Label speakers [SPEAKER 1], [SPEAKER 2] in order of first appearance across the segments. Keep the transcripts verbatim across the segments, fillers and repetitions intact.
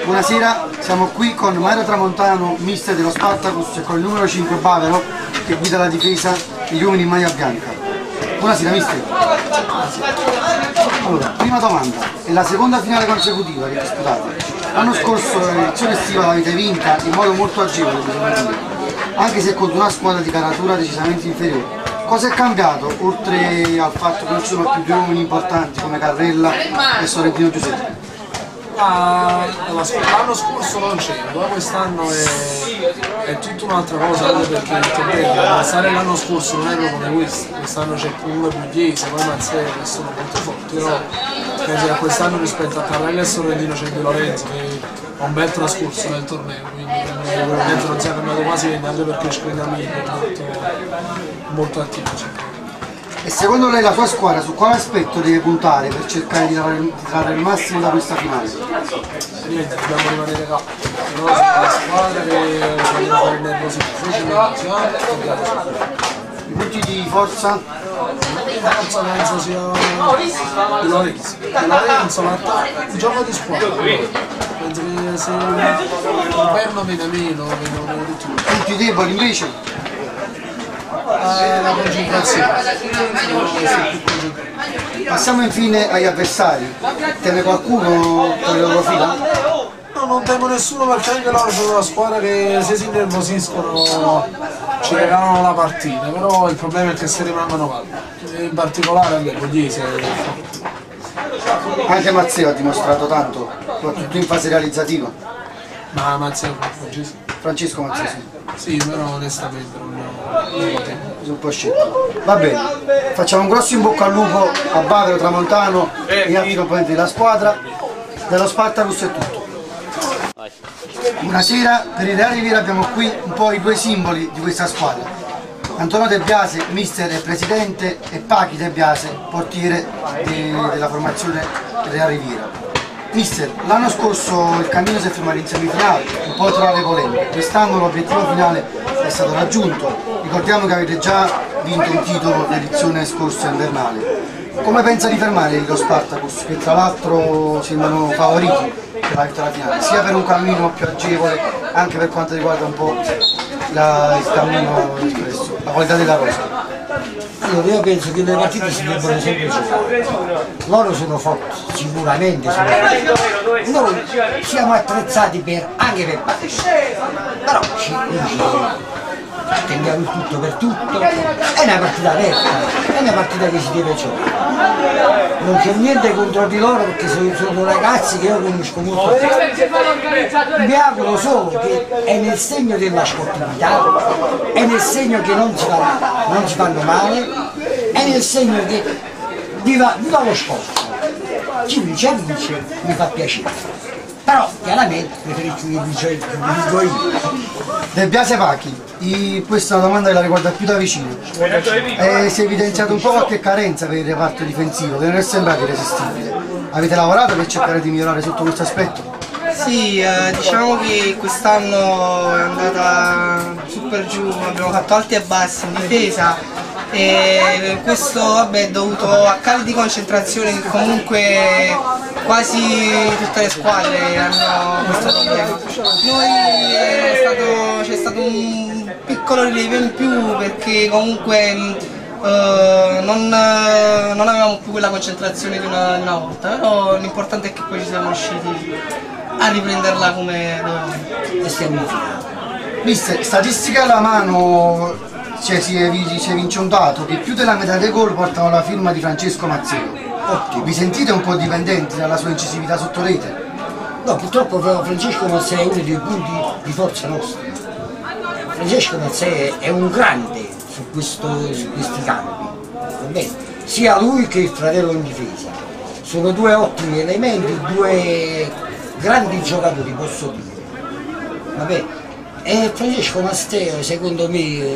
[SPEAKER 1] Buonasera, siamo qui con Mario Tramontano, mister dello Spartacus, e con il numero cinque Bavero che guida la difesa degli uomini in maglia bianca. Buonasera mister. Allora, prima domanda, è la seconda finale consecutiva che disputate. L'anno scorso l'edizione estiva l'avete vinta in modo molto agevole, bisogna dire, anche se contro una squadra di caratura decisamente inferiore. Cosa è cambiato, oltre al fatto che non ci sono più due uomini importanti come Carrella e Sorrentino Giuseppe?
[SPEAKER 2] Ah, l'anno scorso non c'era, ma quest'anno è, è tutta un'altra cosa, anche perché stare l'anno scorso non erano come questi, quest'anno c'è uno Pugliese, poi Mazzè che sono molto forti, però penso che quest'anno rispetto a Carrella e Sorrentino c'è Di Lorenzo che ha un bel trascorso nel torneo, quindi probabilmente non si è cambiato quasi niente, anche perché il Screenamino è molto, molto attivo.
[SPEAKER 1] E secondo lei la sua squadra su quale aspetto deve puntare per cercare di trarre, di trarre il massimo da questa finale?
[SPEAKER 2] Niente, dobbiamo rimanere calmi. Noi siamo una squadra che vogliono fare il nervosismo, noi ci siamo e dobbiamo soffrire.
[SPEAKER 1] I punti di forza?
[SPEAKER 2] Di forza penso sia Di Lorenzo. Di Lorenzo, l'attacco, il gioco di squadra. Penso che se il Berno viene meno, vengono tutti.
[SPEAKER 1] Punti deboli invece?
[SPEAKER 2] Eh, la concentrazione.
[SPEAKER 1] Passiamo infine agli avversari. Teme qualcuno con le loro fila?
[SPEAKER 2] No, non temo nessuno perché anche loro sono una squadra che se si innervosiscono ci regalano la partita, però il problema è che se rimangono calmi. In particolare anche Pugliese.
[SPEAKER 1] Anche Mazzeo ha dimostrato tanto, soprattutto in fase realizzativa.
[SPEAKER 2] Ma Mazzeo Francesco?
[SPEAKER 1] Francesco Mazzeo, sì.
[SPEAKER 2] Sì, però onestamente non lo temo.
[SPEAKER 1] Sono un po' scettico. Va bene, facciamo un grosso in bocca al lupo a Bavero, Tramontano e gli altri componenti della squadra. Dello Spartacus è tutto. Buonasera, per il Real Riviera abbiamo qui un po' i due simboli di questa squadra. Antonio De Biase, mister e presidente, e Pachi De Biase, portiere de della formazione Real Riviera. Mister, l'anno scorso il cammino si è fermato in semifinale, un po' tra le polemiche. Quest'anno l'obiettivo finale è stato raggiunto. Ricordiamo che avete già vinto un titolo l'edizione scorsa invernale. Come pensa di fermare lo Spartacus, che tra l'altro sembrano favoriti per la vittoria finale, sia per un cammino più agevole, anche per quanto riguarda un po' la, il cammino espresso, la qualità della rosa?
[SPEAKER 3] Allora, io penso che le partite si debbono sempre giocare. Loro sono forti, sicuramente sono forti. Noi siamo attrezzati per, anche per battere. Però ci, tendiamo il tutto per tutto. È una partita aperta, è una partita che si deve giocare. Non c'è niente contro di loro perché sono, sono ragazzi che io conosco molto bene. Mi auguro solo che è nel segno della sportività, è nel segno che non si fanno, non si fanno male, è nel segno che viva, viva lo sport. Chi vince vince, mi fa piacere. Però chiaramente preferisco che vinco io.
[SPEAKER 1] De Biase Pachi, I, questa è una domanda che la riguarda più da vicino. Eh, si è evidenziato un po' qualche carenza per il reparto difensivo, che non è sembrato irresistibile. Avete lavorato per cercare di migliorare sotto questo aspetto?
[SPEAKER 4] Sì, eh, diciamo che quest'anno è andata su per giù, abbiamo fatto alti e bassi in difesa e questo vabbè, è dovuto a cali di concentrazione che comunque quasi tutte le squadre hanno questo problema. Noi c'è stato un piccolo rilievo in più perché comunque Uh, non, uh, non avevamo più quella concentrazione di una, di una volta, però l'importante è che poi ci siamo riusciti a riprenderla come dovevamo.
[SPEAKER 3] E stiamo in finale.
[SPEAKER 1] Mister, statistica alla mano, cioè, si, è, si evince un dato che più della metà dei gol portano la firma di Francesco Mazzeo. Ottimo. Vi sentite un po' dipendenti dalla sua incisività sotto rete?
[SPEAKER 3] No, purtroppo Francesco Mazzeo è uno dei punti di forza nostra. Francesco Mazzeo è un grande su, questo, su questi campi, va bene? Sia lui che il fratello in difesa. Sono due ottimi elementi, due grandi giocatori, posso dire. Va bene? E Francesco Mazzeo secondo me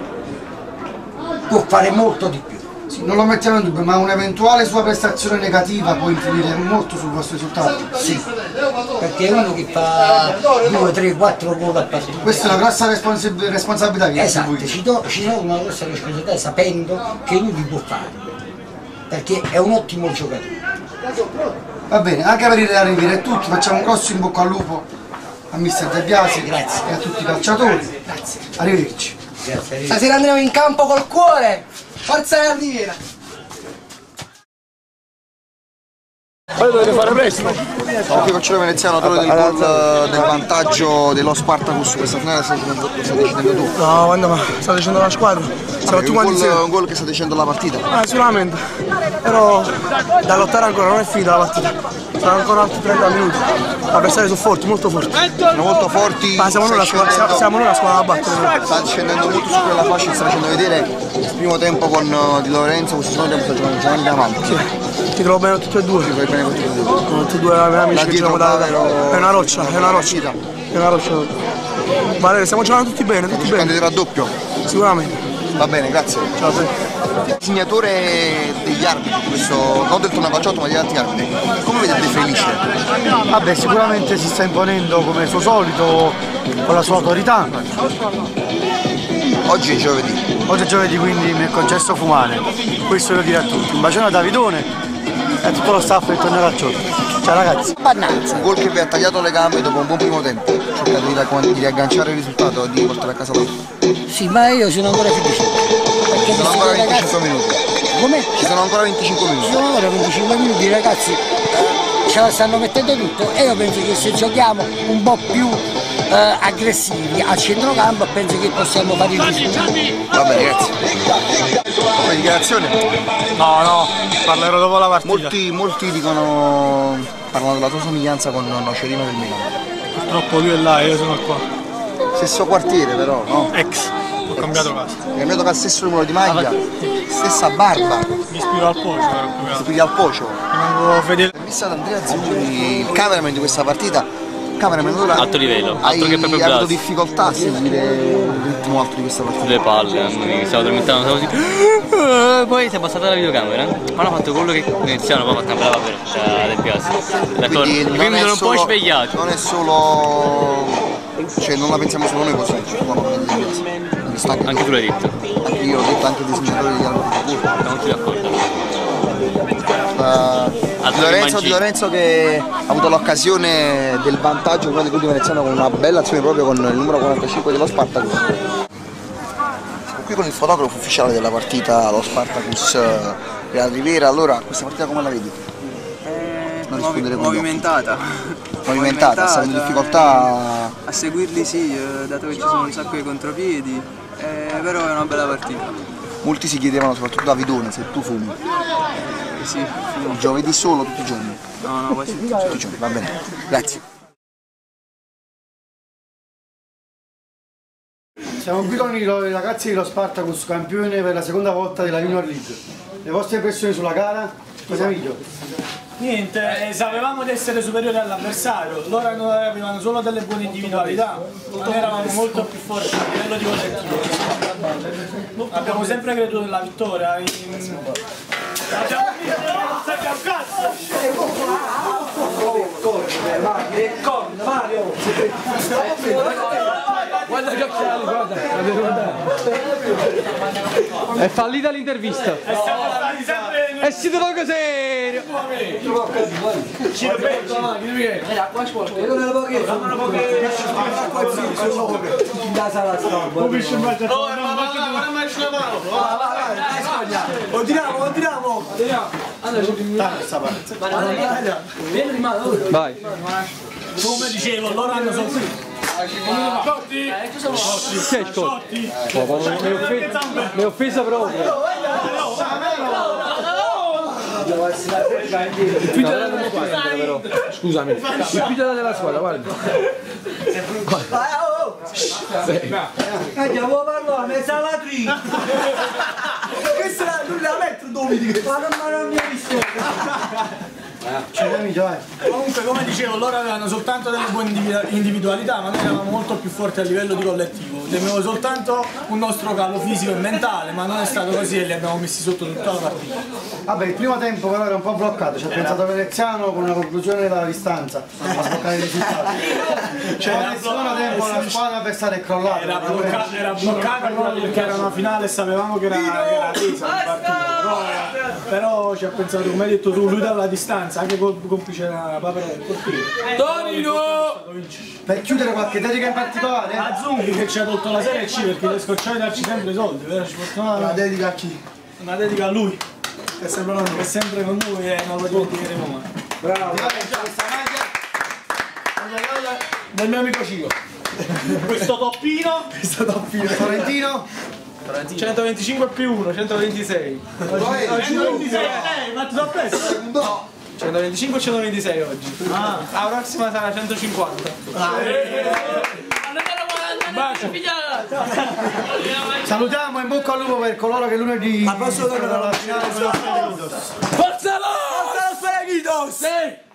[SPEAKER 3] può fare molto di più.
[SPEAKER 1] Sì, non lo mettiamo in dubbio, ma un'eventuale sua prestazione negativa può influire molto sul vostro risultato?
[SPEAKER 3] Sì, perché è uno che fa due, tre, quattro gol a partita.
[SPEAKER 1] Questa è una grossa respons responsabilità che
[SPEAKER 3] esatto, ci do, ci do una grossa responsabilità sapendo che lui li può fare, perché è un ottimo giocatore.
[SPEAKER 1] Va bene, anche per il Real Riviera è tutto, facciamo un grosso in bocca al lupo a mister De Biasi, grazie, e a tutti i calciatori. Grazie. Arrivederci.
[SPEAKER 3] Grazie.
[SPEAKER 4] Stasera andremo in campo col cuore. Forza Real Riviera.
[SPEAKER 5] Poi dovete fare presto.
[SPEAKER 6] Qui Calciatore Veneziano, autore del gol del vantaggio dello Spartacus, questa finale stai dicendo, stai dicendo tu?
[SPEAKER 5] No, quando ma sta dicendo la squadra. Siamo tutti
[SPEAKER 6] un,
[SPEAKER 5] quanti
[SPEAKER 6] gol,
[SPEAKER 5] insieme.
[SPEAKER 6] un gol che sta dicendo la partita.
[SPEAKER 5] Ah, sicuramente. Però da lottare ancora, non è finita la partita. Saranno ancora altri trenta minuti. Gli avversari sono forti, molto forti.
[SPEAKER 6] Sono molto forti.
[SPEAKER 5] Ma siamo noi la squadra, siamo, siamo noi la squadra da battere.
[SPEAKER 6] Sta scendendo molto su quella fascia, sta facendo vedere il primo tempo con uh, Di Lorenzo, questo secondo tempo sta giocando giocando davanti.
[SPEAKER 5] Sì. Ti trovo bene tutti e due.
[SPEAKER 6] Ti trovi bene con tutti e due.
[SPEAKER 5] Con tutti e due i miei amici che giochiamo da. È una roccia, è una roccia. È una roccia. Valerio, stiamo giocando tutti bene, tutti bene.
[SPEAKER 6] Giocando di raddoppio.
[SPEAKER 5] Sicuramente.
[SPEAKER 6] Va bene, grazie.
[SPEAKER 5] Ciao a te.
[SPEAKER 6] Disegnatore degli arbitri, questo, non del Tornavacciotto ma degli altri arbitri, come vedete Felice?
[SPEAKER 1] Vabbè, sicuramente si sta imponendo come suo solito, con la sua autorità.
[SPEAKER 6] Oggi è giovedì.
[SPEAKER 1] Oggi è giovedì, quindi mi è concesso fumare. Questo lo dire a tutti. Un bacione a Davidone e a tutto lo staff del Tornavacciotto. Ciao ragazzi.
[SPEAKER 6] Un gol che vi ha tagliato le gambe dopo un buon primo tempo. Cercate di, di riagganciare il risultato e di portare a casa l'altro.
[SPEAKER 3] Sì, ma io sono ancora felice. Perché
[SPEAKER 6] Ci sono ancora venticinque minuti.
[SPEAKER 3] Come?
[SPEAKER 6] Ci sono ancora venticinque
[SPEAKER 3] Ci
[SPEAKER 6] minuti.
[SPEAKER 3] sono ancora venticinque minuti, ragazzi. Eh, ce la stanno mettendo tutto e io penso che se giochiamo un po' più eh, aggressivi al centrocampo penso che possiamo fare il risultato.
[SPEAKER 6] Va bene, grazie. Come dichiarazione?
[SPEAKER 5] No, no, parlerò dopo la partita.
[SPEAKER 6] Molti, molti dicono, parlano della tua somiglianza con Nocerino del Milan.
[SPEAKER 5] Purtroppo lui è là e io sono qua.
[SPEAKER 6] Stesso quartiere però, no?
[SPEAKER 5] Ex. Ho cambiato casa.
[SPEAKER 6] Hai cambiato al stesso numero di maglia, stessa barba,
[SPEAKER 5] Mi ispiro al pocio, ero qui.
[SPEAKER 6] si piglia al pocio.
[SPEAKER 5] Rimango fedele.
[SPEAKER 6] È stato Andrea Zuri, il cameraman di questa partita. Cameraman, allora
[SPEAKER 7] Alto livello,
[SPEAKER 6] hai
[SPEAKER 7] altro che Pepe
[SPEAKER 6] avuto
[SPEAKER 7] Blasi.
[SPEAKER 6] difficoltà a seguire il ritmo alto di questa partita.
[SPEAKER 7] Le palle, mi stavo addormentando, stavo così. Poi si è passata la videocamera, ma hanno fatto quello che iniziano, poi ha fatto una bella papera da De Biasi. D'accordo?
[SPEAKER 6] Quindi
[SPEAKER 7] E
[SPEAKER 6] non
[SPEAKER 7] quindi mi
[SPEAKER 6] è
[SPEAKER 7] sono un po'
[SPEAKER 6] solo-
[SPEAKER 7] svegliato.
[SPEAKER 6] Non è solo, cioè non la pensiamo solo noi così, cioè, no, no, mi sta anche,
[SPEAKER 7] Anche tu l'hai detto,
[SPEAKER 6] anche io ho detto anche il disegnatore degli arbitri.
[SPEAKER 7] siamo tutti d'accordo.
[SPEAKER 6] Uh, Di Lorenzo, Di Lorenzo che ha avuto l'occasione del vantaggio prima dell'ultimo veneziano con una bella azione proprio con il numero quarantacinque dello Spartacus. Siamo qui con il fotografo ufficiale della partita, lo Spartacus Real Riviera. Allora, questa partita come la vedi? Non rispondere con gli occhi.
[SPEAKER 8] Movimentata.
[SPEAKER 6] Movimentata, sta avendo difficoltà.
[SPEAKER 8] A seguirli sì, eh, dato che ci sono un sacco di contropiedi, eh, però è una bella partita.
[SPEAKER 6] Molti si chiedevano, soprattutto da Vidone, se tu fumi.
[SPEAKER 8] Eh sì, fumo.
[SPEAKER 6] Giovedì solo, tutti i giorni.
[SPEAKER 8] No, no, quasi tutti.
[SPEAKER 6] Tutti i giorni, va bene. Grazie.
[SPEAKER 1] Siamo qui con i ragazzi dello Spartacus, campione per la seconda volta della Junior League. Le vostre impressioni sulla gara? Cosa migliore?
[SPEAKER 9] Niente, eh, sapevamo di essere superiori all'avversario, loro hanno- avevano solo delle buone individualità, noi eravamo molto più forti a livello di collettivo. Abbiamo sempre creduto nella vittoria. In... Abbiamo vinto, non serve a un cazzo!
[SPEAKER 10] Guarda che occhiali, guarda, è fallita l'intervista.
[SPEAKER 9] E siamo stati sempre...
[SPEAKER 10] E siete poco serio!
[SPEAKER 9] Ci
[SPEAKER 10] Vai.
[SPEAKER 9] Come dicevo, loro hanno sofferto. Scotti!
[SPEAKER 10] Che è Scotti? Mi è offesa proprio. Il più della squadra però. Scusami. Il più della squadra, guarda.
[SPEAKER 3] Andiamo a parlare, mi sa la tri! Questa non la metto dove? Ma non, ma non mi hai visto!
[SPEAKER 9] Comunque, come dicevo, loro avevano soltanto delle buone individualità, ma noi eravamo molto più forti a livello di collettivo. Temevo soltanto un nostro calo fisico e mentale, ma non è stato così e li abbiamo messi sotto tutta la partita.
[SPEAKER 1] Vabbè, il primo tempo però era un po' bloccato, ci ha pensato Veneziano con una conclusione della distanza a sbloccare i risultati. Cioè nel secondo tempo la squadra avversaria è crollata.
[SPEAKER 9] Era bloccata, era bloccata proprio perché era una finale e sapevamo che era, che era tesa la partita. Però, però ci ha pensato, come hai detto tu, lui dalla distanza anzi anche complice la papera del portiere.
[SPEAKER 2] Tonino!
[SPEAKER 1] Per chiudere qualche dedica in particolare?
[SPEAKER 9] A Zunghi che ci ha tolto la Serie C perché le scocciava di darci sempre i soldi, vero? Ci portava
[SPEAKER 1] Una dedica a chi?
[SPEAKER 9] Una dedica a lui, che è sempre, che è sempre con noi e non lo dimenticheremo mai.
[SPEAKER 1] Bravo! Questa maglia
[SPEAKER 9] del mio amico Cico. Questo toppino.
[SPEAKER 1] Questo toppino. Florentino?
[SPEAKER 2] centoventicinque più uno, centoventisei.
[SPEAKER 9] centoventisei, eh, ma ti so preso?
[SPEAKER 1] No!
[SPEAKER 2] centoventicinque e centoventisei oggi.
[SPEAKER 9] Ah.
[SPEAKER 2] La prossima sarà centocinquanta.
[SPEAKER 9] Ah.
[SPEAKER 1] Salutiamo, in bocca al lupo per coloro che lunedì.
[SPEAKER 3] Ma posso tornare alla finale?
[SPEAKER 2] Forza lo! Forza lo Sperachitos!